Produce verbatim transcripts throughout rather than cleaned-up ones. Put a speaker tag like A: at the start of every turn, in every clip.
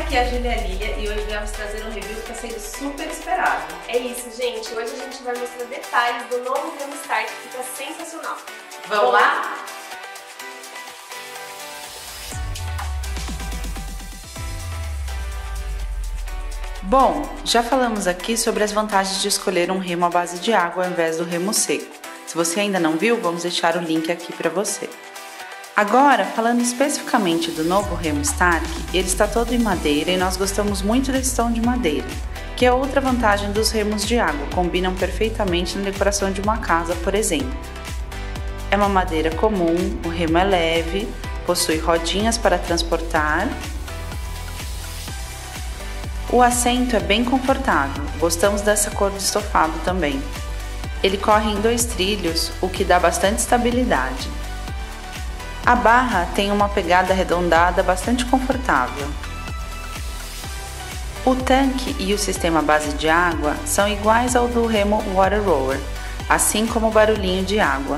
A: aqui é a Júlia Lilia e hoje viemos trazer um review que está sendo super esperado.
B: É isso, gente. Hoje a gente vai mostrar detalhes do novo Remo Start que está sensacional.
A: Vamos lá? Bom, já falamos aqui sobre as vantagens de escolher um remo à base de água ao invés do remo seco. Se você ainda não viu, vamos deixar o link aqui para você. Agora, falando especificamente do novo Remo Stark, ele está todo em madeira e nós gostamos muito desse tom de madeira, que é outra vantagem dos remos de água, combinam perfeitamente na decoração de uma casa, por exemplo. É uma madeira comum, o remo é leve, possui rodinhas para transportar. O assento é bem confortável, gostamos dessa cor de estofado também. Ele corre em dois trilhos, o que dá bastante estabilidade. A barra tem uma pegada arredondada bastante confortável. O tanque e o sistema base de água são iguais ao do Remo Water Rower, assim como o barulhinho de água.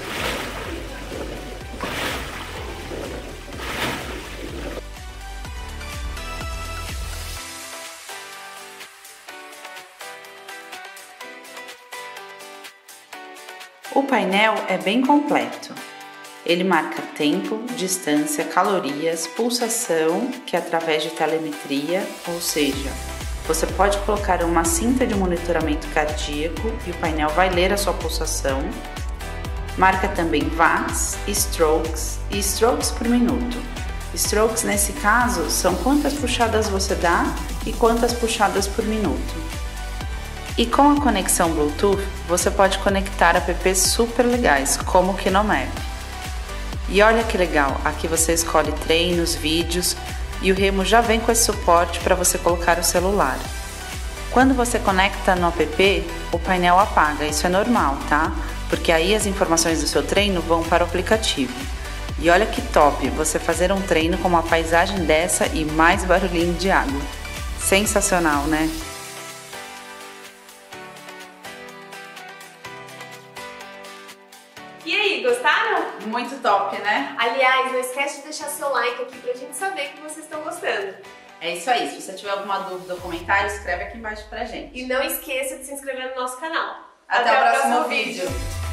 A: O painel é bem completo. Ele marca tempo, distância, calorias, pulsação, que é através de telemetria, ou seja, você pode colocar uma cinta de monitoramento cardíaco e o painel vai ler a sua pulsação. Marca também watts, strokes e strokes por minuto. Strokes, nesse caso, são quantas puxadas você dá e quantas puxadas por minuto. E com a conexão Bluetooth, você pode conectar apps super legais, como o Kinomap. E olha que legal, aqui você escolhe treinos, vídeos e o remo já vem com esse suporte para você colocar o celular. Quando você conecta no app, o painel apaga, isso é normal, tá? Porque aí as informações do seu treino vão para o aplicativo. E olha que top, você fazer um treino com uma paisagem dessa e mais barulhinho de água. Sensacional, né?
B: E aí, gostaram?
A: Muito top, né?
B: Aliás, não esquece de deixar seu like aqui pra gente saber que vocês estão gostando.
A: É isso aí, se você tiver alguma dúvida ou comentário, escreve aqui embaixo pra gente.
B: E não esqueça de se inscrever no nosso canal.
A: Até, Até o próximo, próximo vídeo. vídeo.